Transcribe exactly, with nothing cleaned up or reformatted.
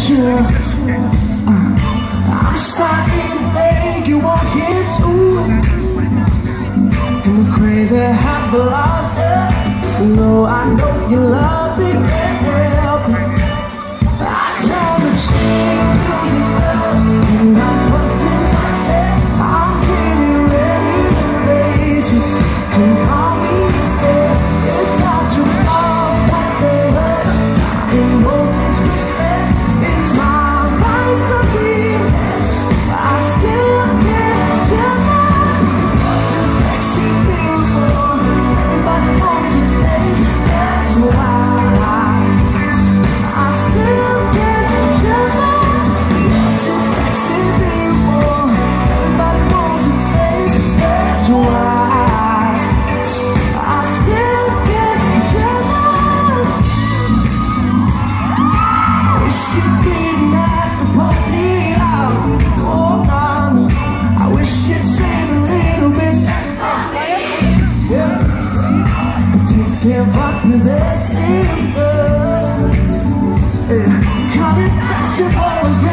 you. uh, I'm starting to think you won't get to it. I'm crazy, have lost it. No, I know you love me, can't help it. I told the chick, losing love, and I'm pushing my chest. I'm getting ready to face you. Can call me yourself. It's not your fault that they hurt. In no disrespect, it's my right to be. I still can't jealous. You're sexy, beautiful. Everybody wants your taste. That's why I still can't jealous. You're sexy, beautiful. Everybody wants your taste. That's why I still can't jealous. Wish you didn't have to post it out. Oh, man, I wish you'd save a little bit. Yeah. Take care of possessive love. Yeah. Call it passive or